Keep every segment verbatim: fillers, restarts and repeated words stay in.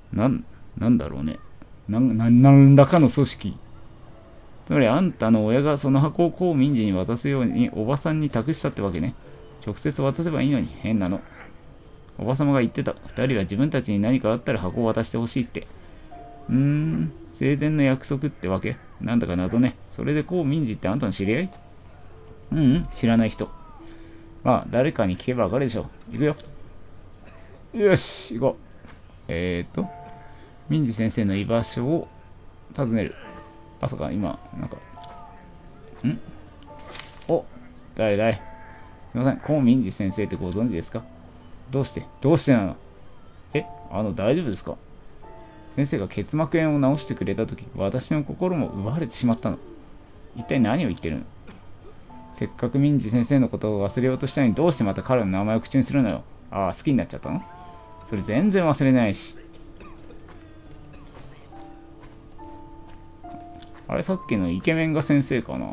なん、なんだろうね。なん、ななんらかの組織。つまりあんたの親がその箱を公民寺に渡すようにおばさんに託したってわけね。直接渡せばいいのに、変なの。おばさまが言ってた。二人は自分たちに何かあったら箱を渡してほしいって。うーん、生前の約束ってわけ。なんだか謎ね。それで公民寺ってあんたの知り合い？うん、うん、知らない人。まあ、誰かに聞けばわかるでしょう。行くよ。よし、行こう。えーと、民事先生の居場所を尋ねる。まさか今、なんか、んお、誰だい？すいません、公民事先生ってご存知ですか？どうしてどうしてなの？え、あの、大丈夫ですか？先生が結膜炎を治してくれたとき、私の心も奪われてしまったの。一体何を言ってるの？せっかく民事先生のことを忘れようとしたのに、どうしてまた彼の名前を口にするのよ。ああ、好きになっちゃったの？それ全然忘れないし。あれ、さっきのイケメンが先生かな。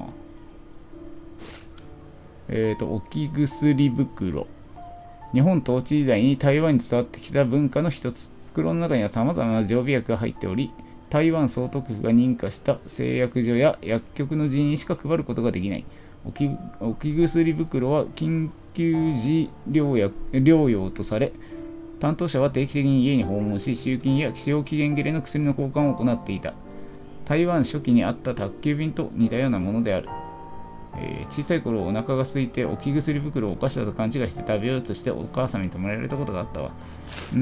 えーと、置き薬袋。日本統治時代に台湾に伝わってきた文化の一つ。袋の中には様々な常備薬が入っており、台湾総督府が認可した製薬所や薬局の人員しか配ることができない。置き置き薬袋は緊急時療薬療養とされ、担当者は定期的に家に訪問し、集金や使用期限切れの薬の交換を行っていた。台湾初期にあった宅急便と似たようなものである。えー小さい頃お腹が空いて置き薬袋をお菓子だと勘違いして食べようとしてお母さんに泊められたことがあったわ。うん。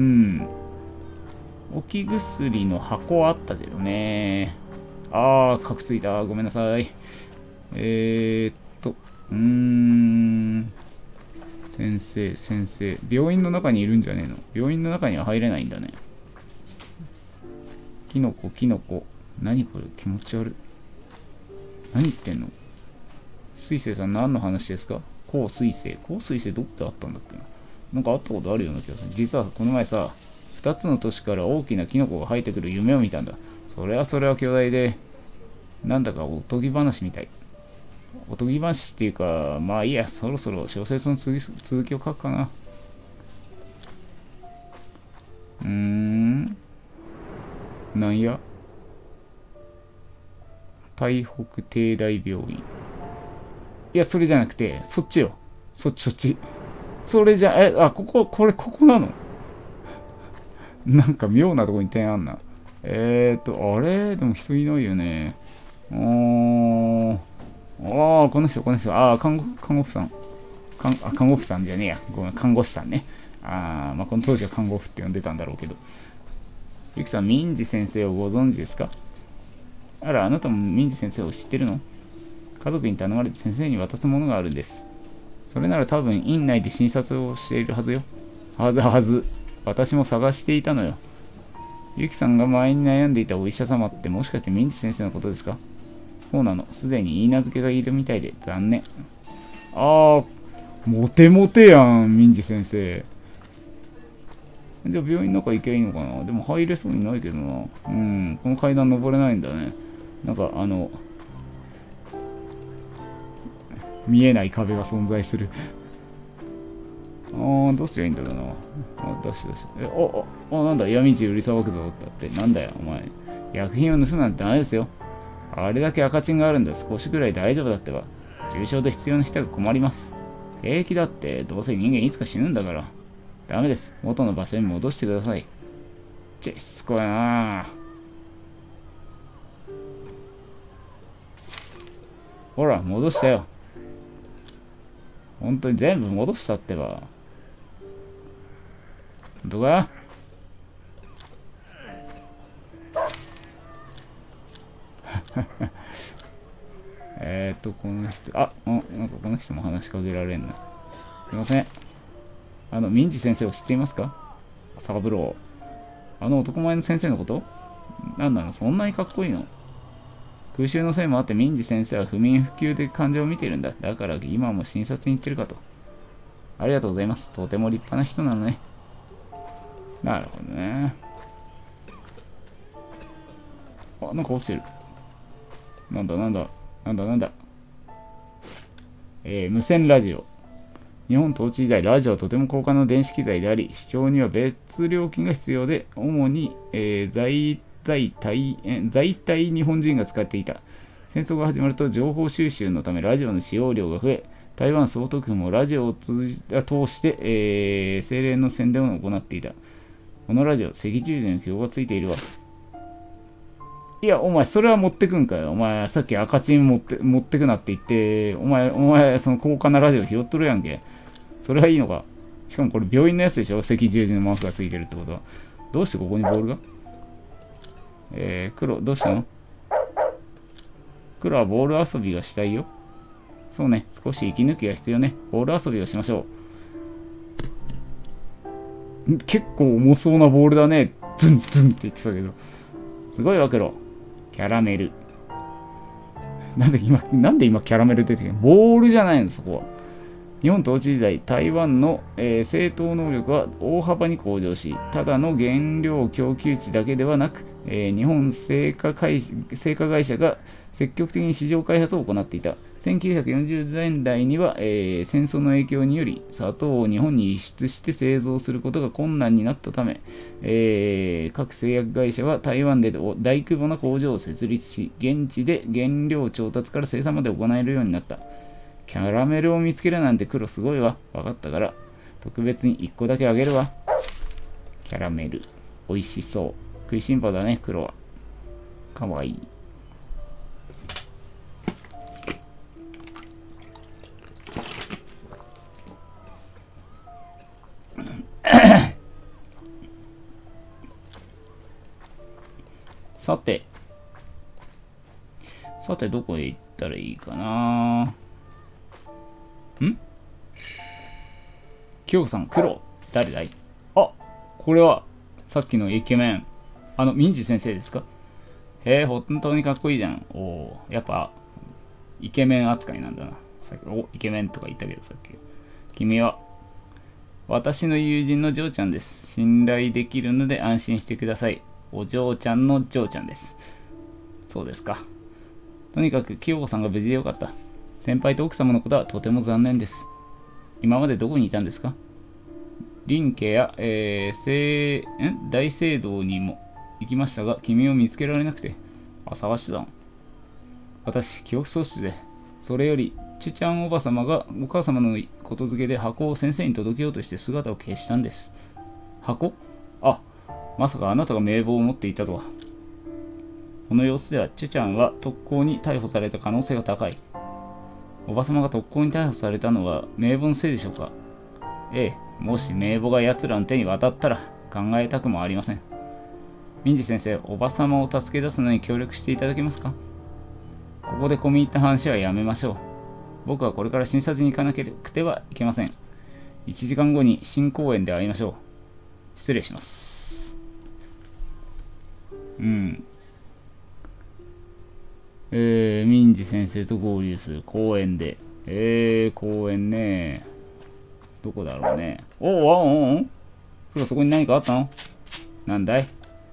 置き薬の箱はあったけどね。あー、カクついた。ごめんなさい。えー、っと、うーん。先生、先生。病院の中にいるんじゃねえの？病院の中には入れないんだね。キノコ、キノコ。何これ？気持ち悪い。何言ってんの？水星さん何の話ですか？高水星。高水星どっかあったんだっけな。なんかあったことあるような気がする。実はこの前さ、二つの都市から大きなキノコが生えてくる夢を見たんだ。それはそれは巨大で、なんだかおとぎ話みたい。おとぎ話っていうか、まあいいや、そろそろ小説の続き続きを書くかな。うーん。なんや台北帝大病院。いや、それじゃなくて、そっちよ。そっちそっち。それじゃ、え、あ、ここ、これ、ここなの？なんか妙なとこに点あんな。えーと、あれでも人いないよね。あー、あー、この人、この人。あー、看護看護婦さん。看あ看護婦さんじゃねえや。ごめん、看護師さんね。あー、まあ、この当時は看護婦って呼んでたんだろうけど。ゆきさん、民事先生をご存知ですか？あら、あなたも民事先生を知ってるの？家族に頼まれて先生に渡すものがあるんです。それなら多分院内で診察をしているはずよ。はずはず。私も探していたのよ。ゆきさんが前に悩んでいたお医者様ってもしかして民事先生のことですか？そうなの。すでに言い名付けがいるみたいで残念。あー、モテモテやん、民事先生。じゃあ病院の中行けばいいのかな？でも入れそうにないけどな。うん、この階段登れないんだね。なんかあの、見えない壁が存在する。あー、どうすりゃいいんだろうな。あ、出し出し。え、あ、あ、あ、なんだ、闇市売りさばくぞだって。なんだよ、お前。薬品を盗むなんてダメですよ。あれだけ赤チンがあるんだ。少しぐらい大丈夫だってば。重症で必要な人が困ります。平気だって、どうせ人間いつか死ぬんだから。ダメです。元の場所に戻してください。ちしつこいな。ほら、戻したよ。本当に全部戻したってば。本当か？えーっと、この人、あ、うん、なんかこの人も話しかけられんな。すいません。あの、民事先生を知っていますか？サブロー。あの男前の先生のこと？なんなの、そんなにかっこいいの？空襲のせいもあって民事先生は不眠不休で患者を見ているんだ。だから今も診察に行ってるかと。ありがとうございます。とても立派な人なのね。なるほどね。あ、なんか落ちてる。なんだなんだ。なんだなんだ。えー、無線ラジオ。 日本統治時代、ラジオはとても高価な電子機材であり、視聴には別料金が必要で、主に、えー、在在台在台日本人が使っていた。戦争が始まると情報収集のためラジオの使用量が増え、台湾総督府もラジオを通じ通して、えー、精霊の宣伝を行っていた。このラジオ、赤十字の標がついているわ。いや、お前、それは持ってくんかよ。お前、さっき赤チン持って持ってくなって言って、お前、お前、その高価なラジオ拾っとるやんけ。それはいいのか。しかもこれ病院のやつでしょ、赤十字のマークがついてるってことは。どうしてここにボールがえー、黒、どうしたの？黒はボール遊びがしたいよ。そうね、少し息抜きが必要ね。ボール遊びをしましょう。結構重そうなボールだね。ズンズンって言ってたけど。すごいわ、黒。キャラメル。なんで今、なんで今キャラメル出てきたの？ボールじゃないの、そこは。日本統治時代、台湾の、えー、製陶能力は大幅に向上し、ただの原料供給地だけではなく、えー、日本製菓会製菓会社が積極的に市場開発を行っていた。せんきゅうひゃくよんじゅうねんだいには、えー、戦争の影響により砂糖を日本に輸出して製造することが困難になったため、えー、各製薬会社は台湾で大規模な工場を設立し、現地で原料調達から生産まで行えるようになった。キャラメルを見つけるなんて黒すごいわ。わかったから、特別にいっこだけあげるわ。キャラメル。美味しそう。食いしん坊だね、黒は。かわいい。さて。さて、どこへ行ったらいいかな。ん京子さん、黒。誰だい？あ、これは、さっきのイケメン。あの、民事先生ですか？へえ、本当にかっこいいじゃん。おお、やっぱ、イケメン扱いなんだな。さっき、お、イケメンとか言ったけど、さっき。君は、私の友人のジョーちゃんです。信頼できるので安心してください。お嬢ちゃんのジョーちゃんです。そうですか。とにかく、清子さんが無事でよかった。先輩と奥様のことはとても残念です。今までどこにいたんですか？林家や、えー、聖ん大聖堂にも行きましたが、君を見つけられなくて。あ、探してたの。私、記憶喪失で。それより、チュちゃんおばさまがお母様のことづけで箱を先生に届けようとして姿を消したんです。箱？あ、まさかあなたが名簿を持っていたとは。この様子では、チュちゃんは特攻に逮捕された可能性が高い。おばさまが特攻に逮捕されたのは名簿のせいでしょうか？ええ、もし名簿が奴らの手に渡ったら考えたくもありません。民事先生、おばさまを助け出すのに協力していただけますか？ここで込み入った話はやめましょう。僕はこれから診察に行かなければてはいけません。いちじかんごに新公園で会いましょう。失礼します。うん。えー、民事先生と合流する公園で。えー、公園ね。どこだろうね。おおおおおおそこに何かあったの？なんだい？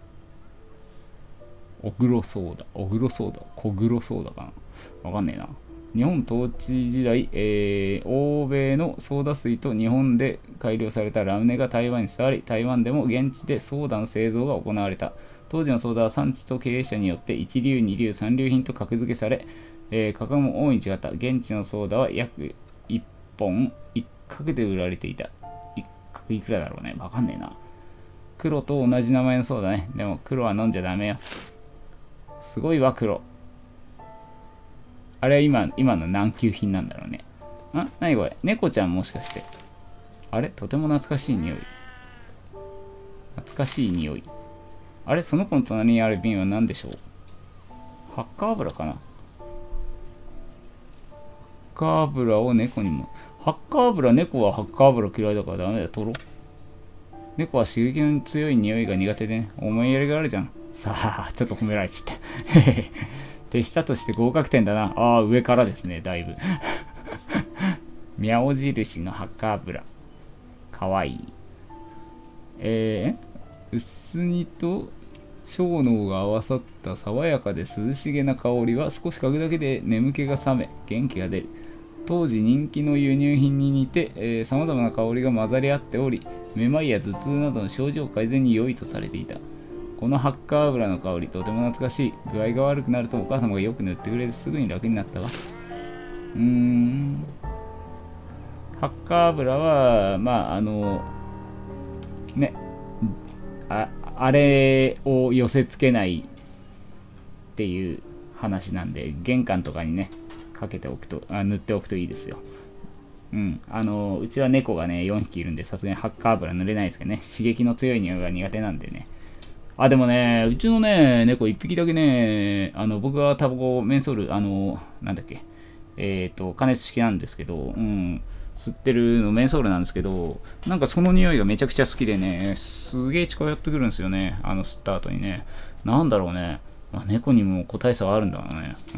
おぐろそうだ。おぐろそうだ。小黒そうだかな。わかんねえな。日本統治時代、えー、欧米のソーダ水と日本で改良されたラムネが台湾に伝わり、台湾でも現地でソーダの製造が行われた。当時のソーダは産地と経営者によって一流、二流、三流品と格付けされ、えー、価格も大いに違った。現地のソーダは約いっぽんいっ角で売られていた。いっ角いくらだろうね。わかんねえな。黒と同じ名前のソーダね。でも黒は飲んじゃダメよ。すごいわ、黒。あれは今、今の何級品なんだろうね。あ、なにこれ？猫ちゃんもしかして。あれ？とても懐かしい匂い。懐かしい匂い。あれ？その子の隣にある瓶は何でしょう？ハッカー油かな？ハッカー油を猫にも。ハッカー油、猫はハッカー油嫌いだからダメだよ、取ろう。猫は刺激の強い匂いが苦手でね、思いやりがあるじゃん。さあ、ちょっと褒められちゃった。手下として合格点だな。ああ、上からですね、だいぶ。ミャオ印のハッカー油。かわいい。えー、薄煮と小脳が合わさった爽やかで涼しげな香りは少し嗅ぐだけで眠気が覚め、元気が出る。 当時人気の輸入品に似てさまざまな香りが混ざり合っており、めまいや頭痛などの症状改善に良いとされていた。このハッカー油の香り、とても懐かしい。具合が悪くなるとお母様がよく塗ってくれてすぐに楽になったわ。うーん。ハッカー油は、まあ、あの、ね、あ、あれを寄せ付けないっていう話なんで、玄関とかにね、かけておくと、あ、塗っておくといいですよ。うん。あの、うちは猫がね、よんひきいるんで、さすがにハッカー油塗れないですけどね、刺激の強い匂いが苦手なんでね。あ、でもね、うちのね、猫いっぴきだけね、あの、僕はタバコ、メンソール、あの、なんだっけ、えっと、加熱式なんですけど、うん、吸ってるのメンソールなんですけど、なんかその匂いがめちゃくちゃ好きでね、すげえ近寄ってくるんですよね、あの、吸った後にね。なんだろうね、まあ、猫にも個体差はあるんだろうね。うん。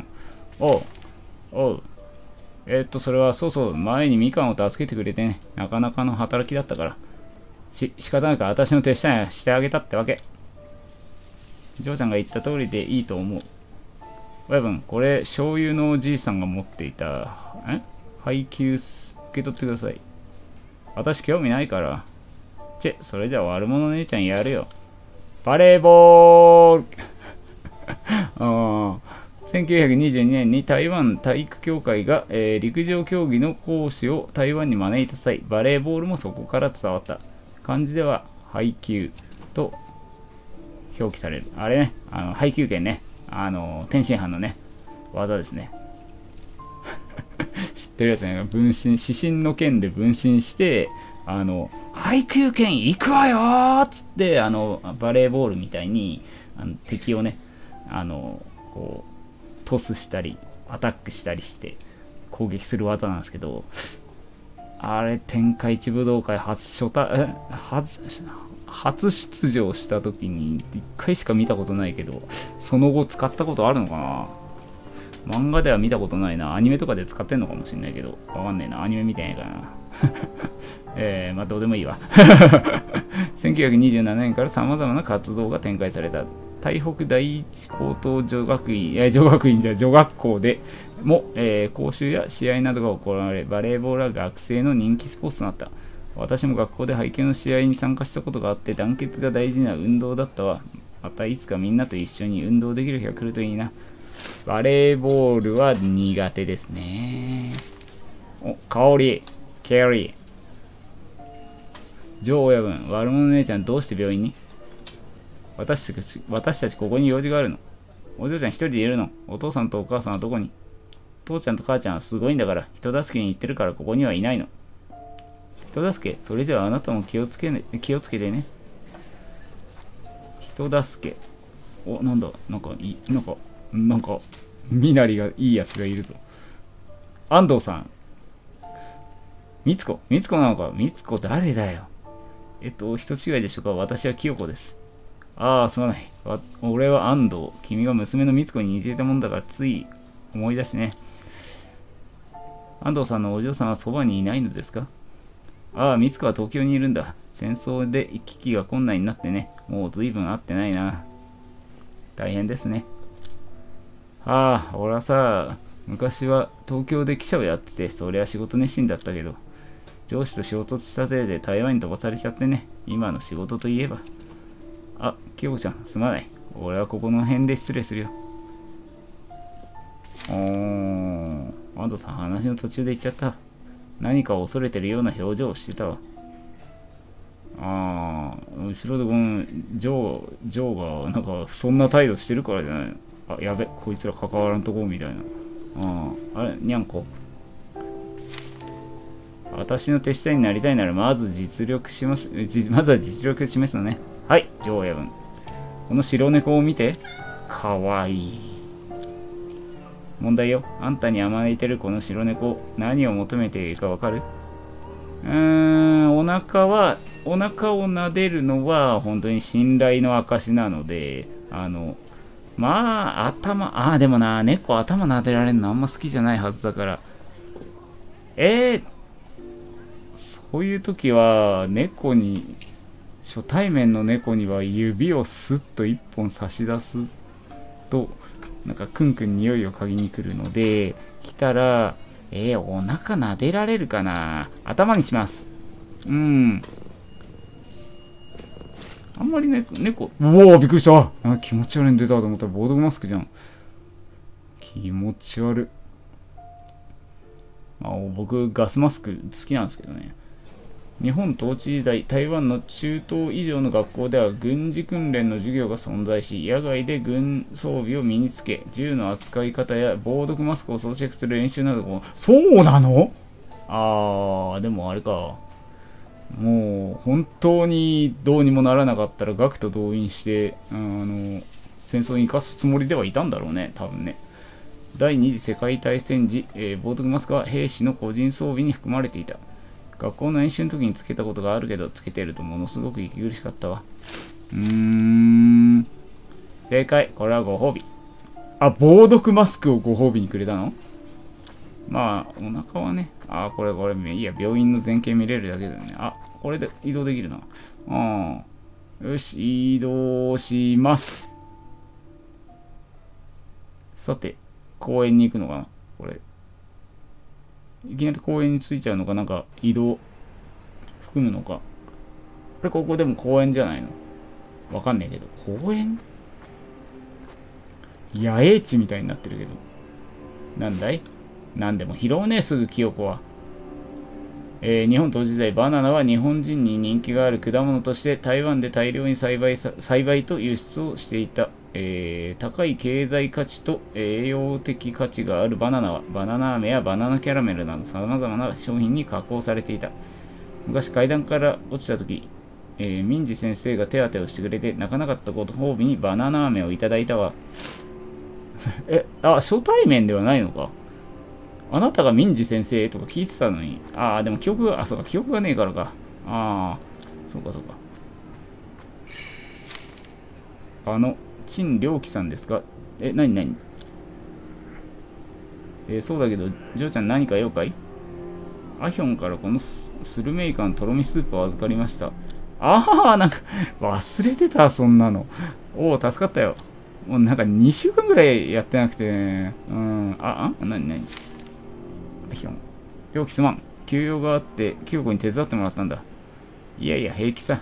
おう、おう。えー、っと、それは、そうそう、前にみかんを助けてくれてね、なかなかの働きだったから。し、仕方ないから私の手下にしてあげたってわけ。ジョーちゃんが言った通りでいいと思う。親分、これ、醤油のおじいさんが持っていた、え配給受け取ってください。私興味ないから。チェ、それじゃ悪者姉ちゃんやるよ。バレーボールあせんきゅうひゃくにじゅうにねんに台湾体育協会が、えー、陸上競技の講師を台湾に招いた際、バレーボールもそこから伝わった。漢字では配給と表記される。あれね、あの配給権ね、あの天津飯のね、技ですね。知ってるやつね、分身、指針の剣で分身して、あの配給権行くわよーっつって、あのバレーボールみたいにあの敵をね、あのこうトスしたりアタックしたりして攻撃する技なんですけど、あれ天下一武道会初初対え初初出場した時にいっかいしか見たことないけど、その後使ったことあるのかな。漫画では見たことないな。アニメとかで使ってんのかもしれないけど、わかんねえな。アニメ見てないからな。えー、まあどうでもいいわ。せんきゅうひゃくにじゅうななねんから様々な活動が展開された。台北第一高等女学院、いや女学院じゃ女学校でも、えー、講習や試合などが行われ、バレーボールは学生の人気スポーツとなった。私も学校で配球の試合に参加したことがあって、団結が大事な運動だったわ。またいつかみんなと一緒に運動できる日が来るといいな。バレーボールは苦手ですね。お、香り、ケリー。ジョー親分、悪者姉ちゃんどうして病院に？私たち、私たちここに用事があるの。お嬢ちゃん一人でいるの。お父さんとお母さんはどこに？父ちゃんと母ちゃんはすごいんだから、人助けに行ってるからここにはいないの。人助け？それじゃああなたも気をつけね、気をつけてね。人助け。お、なんだ、なんかいい、なんか、なんか、身なりがいいやつがいるぞ。安藤さん。みつこ、みつこなのか？みつこ誰だよ。えっと、人違いでしょうか？私は清子です。ああ、すまない。俺は安藤。君が娘のみつこに似ていたもんだからつい思い出してね。安藤さんのお嬢さんはそばにいないのですか？ああ、みつこは東京にいるんだ。戦争で行き来が困難になってね。もう随分会ってないな。大変ですね。ああ、俺はさ、昔は東京で記者をやってて、そりゃ仕事熱心だったけど、上司と仕事したせいで台湾に飛ばされちゃってね。今の仕事といえば。あ、京子ちゃん、すまない。俺はここの辺で失礼するよ。おー、安藤さん、話の途中で言っちゃった。何かを恐れてるような表情をしてたわ。ああ、後ろでこのジョー、ジョーがなんかそんな態度してるからじゃないの。あ、やべ、こいつら関わらんとこみたいな。ああ、あれ、にゃんこ。私の手下になりたいならまず実力します。まずは実力示すのね。はい、ジョーヤブン。この白猫を見て。かわいい。問題よ。あんたに甘えてるこの白猫、何を求めているかわかる？うーん、お腹は、お腹を撫でるのは本当に信頼の証なので、あの、まあ、頭、ああ、でもな、猫頭撫でられるのあんま好きじゃないはずだから。えー、そういう時は、猫に、初対面の猫には指をスッと一本差し出すと、なんかクンクン匂いを嗅ぎに来るので、来たら、 えー、お腹撫でられるかな。頭にします。うん。あんまりね、猫、うおー、びっくりした。あ、気持ち悪いの出たと思ったらボードマスクじゃん。気持ち悪い。あ、僕、ガスマスク好きなんですけどね。日本統治時代、台湾の中東以上の学校では軍事訓練の授業が存在し、野外で軍装備を身につけ、銃の扱い方や防毒マスクを装着する練習など、そうなの？あー、でもあれか。もう、本当にどうにもならなかったら、学徒動員して、あの、戦争に生かすつもりではいたんだろうね、多分ね。第二次世界大戦時、えー、防毒マスクは兵士の個人装備に含まれていた。学校の演習の時につけたことがあるけど、つけてるとものすごく息苦しかったわ。うーん。正解。これはご褒美。あ、防毒マスクをご褒美にくれたの？まあ、お腹はね。あ、これ、これ、いいや、病院の全景見れるだけだよね。あ、これで移動できるな。ああ。よし、移動します。さて、公園に行くのかな？これ。いきなり公園に着いちゃうのか、なんか移動含むのか。これここでも公園じゃないの？わかんないけど。公園？野営地みたいになってるけど。なんだい？なんでも拾うね、すぐ清子は。えー、日本統治時代、バナナは日本人に人気がある果物として台湾で大量に栽培さ栽培と輸出をしていた。えー、高い経済価値と栄養的価値があるバナナはバナナ飴やバナナキャラメルなど様々な商品に加工されていた。昔階段から落ちた時、えー、民事先生が手当てをしてくれて泣かなかったこと褒美にバナナ飴をいただいたわ。え、あ、初対面ではないのか？あなたが民事先生とか聞いてたのに。ああ、でも記憶が、あ、そうか、記憶がねえからか。ああ、そうかそうか。あの、陳良樹さんですか？え、なになに？えー、そうだけど、ジョーちゃん何か用かい？アヒョンからこのスルメイカのとろみスープを預かりました。ああ、なんか、忘れてた、そんなの。おお、助かったよ。もうなんかにしゅうかんぐらいやってなくてね。うん、あ、あ、なになに？アヒョン。良樹すまん。休養があって、清子に手伝ってもらったんだ。いやいや、平気さ。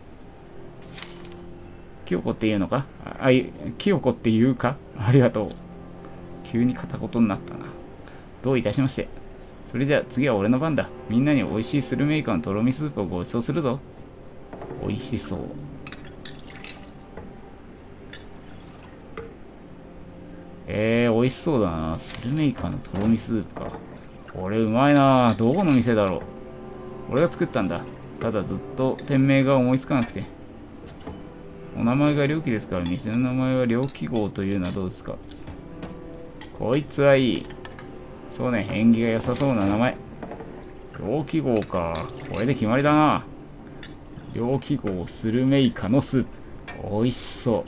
清子って言うのか？あ、清子って言うか？ありがとう。急に片言になったな。どういたしまして。それじゃあ次は俺の番だ。みんなに美味しいスルメイカのとろみスープをご馳走するぞ。美味しそう。えー、美味しそうだな。スルメイカのとろみスープか。これうまいな。どこの店だろう。俺が作ったんだ。ただずっと店名が思いつかなくて。お名前が良樹ですから、店の名前は良樹号というのはどうですか？こいつはいい。そうね、縁起が良さそうな名前。良樹号か。これで決まりだな。良樹号スルメイカのスープ。美味しそう。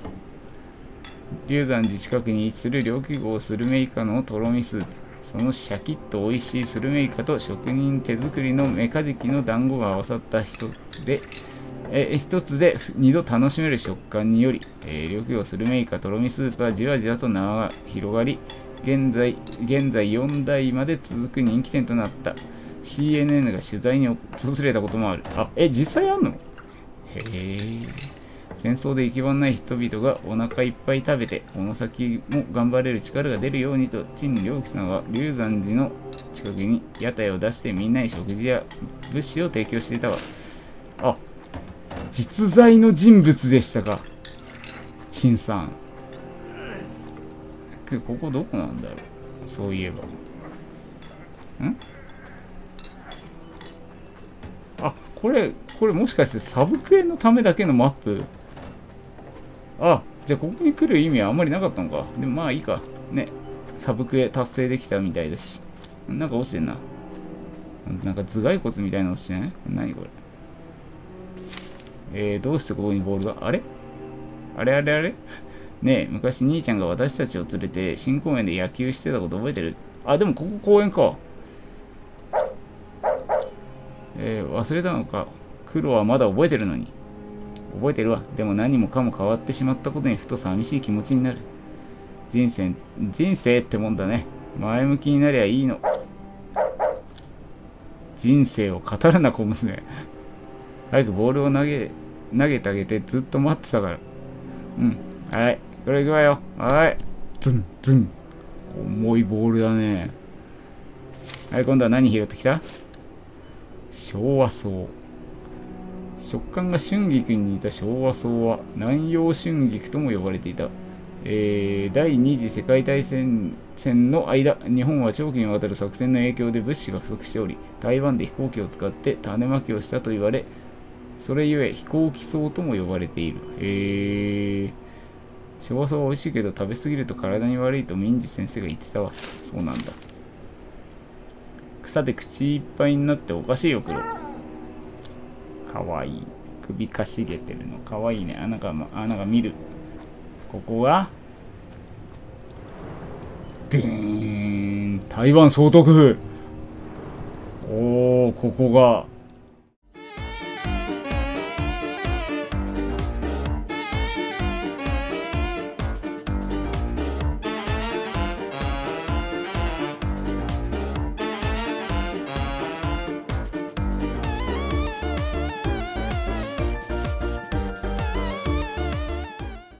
龍山寺近くに位置する良樹号スルメイカのとろみスープ。そのシャキッと美味しいスルメイカと職人手作りのメカジキの団子が合わさった一つで、え一つで二度楽しめる食感により、えー、緑黄スルメイカとろみスープはじわじわと名が広がり、現在、現在よんだいまで続く人気店となった。シーエヌエヌ が取材に訪れたこともある。あ、え、実際あんの？へえ。戦争で行き場のない人々がお腹いっぱい食べて、この先も頑張れる力が出るようにと、陳良樹さんは龍山寺の近くに屋台を出してみんなに食事や物資を提供していたわ。あ、実在の人物でしたか。陳さん。ここどこなんだろう。そういえば。ん？あ、これ、これもしかしてサブクエのためだけのマップ？あ、じゃあここに来る意味はあんまりなかったのか。でもまあいいか。ね。サブクエ達成できたみたいだし。なんか落ちてんな。なんか頭蓋骨みたいなの落ちてない？何これ。えー、どうしてここにボールが？あれあれあれあれねえ、昔兄ちゃんが私たちを連れて新公園で野球してたこと覚えてる？あ、でもここ公園か。えー、忘れたのか。黒はまだ覚えてるのに。覚えてるわ。でも何もかも変わってしまったことにふと寂しい気持ちになる。人生、人生ってもんだね。前向きになりゃいいの。 人生を語るな小娘。早くボールを投げ投げてあげて、ずっと待ってたから。うん、はい、これ行くわよ。はい、ズンズン。重いボールだね。はい、今度は何拾ってきた？昭和草。食感が春菊に似た昭和草は南洋春菊とも呼ばれていた。えー、第二次世界大戦の間、日本は長期にわたる作戦の影響で物資が不足しており、台湾で飛行機を使って種まきをしたと言われ、それゆえ飛行機草とも呼ばれている。えー、昭和草は美味しいけど食べ過ぎると体に悪いと民事先生が言ってたわ。そうなんだ。草で口いっぱいになっておかしいよ、黒。かわいい。首かしげてるのかわいいね。あ、なんか、あ、なんか見る。ここがでーん、台湾総督府。おー、ここが